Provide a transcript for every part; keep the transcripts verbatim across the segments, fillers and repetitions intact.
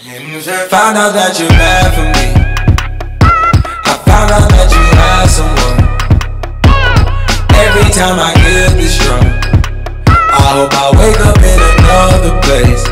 Found out that you're bad for me. I found out that you had someone. Every time I get this drunk, I hope I wake up in another place.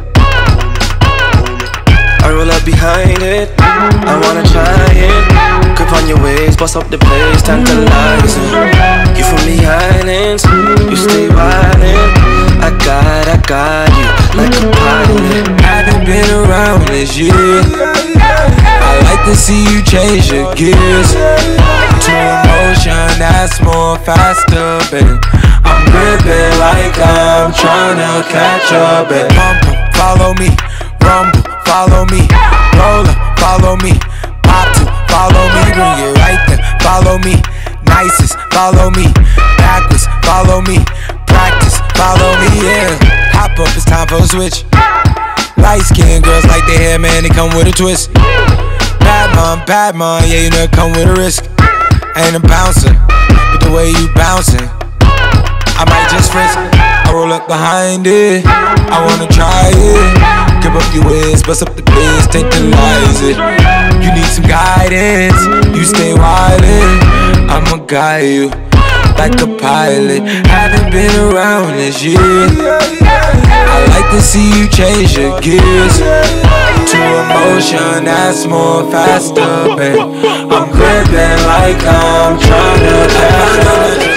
I roll up behind it, I wanna try it. Grip on your waist, bust up the place, tantalizing. You from the islands, you stay wildin'. I got, I got you, like a pilot. Haven't been around this year. I like to see you change your gears to emotion that's more faster, baby. I'm gripping like I'm tryna catch up, baby. Pump, follow me, rumble, follow me, roll up, follow me, pop to, follow me, bring it right there, follow me, nicest, follow me, backwards, follow me, practice, follow me, yeah. Hop up, it's time for a switch. Light skinned girls like their hair, man, they come with a twist. Bad mom, bad mom, yeah, you know it come with a risk. Ain't a bouncer, but the way you bouncing, I might just frisk. I roll up behind it, I wanna try it. Grip up your waist, bust up the place, tantalize it. You need some guidance, you stay wildin'. I'ma guide you like a pilot. Haven't been around this year. I like to see you change your gears to emotion that's more faster, babe. I'm gripping like I'm tryna catch up.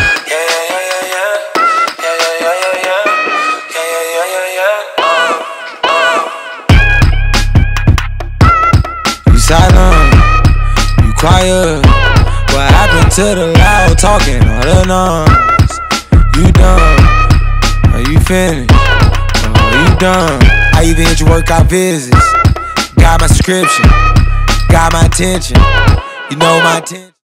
You silent, you quiet. What happened to the loud talking, all the noise? You done, are you finished? Are you done? I even hit your workout visits. Got my subscription, got my attention. You know my attention.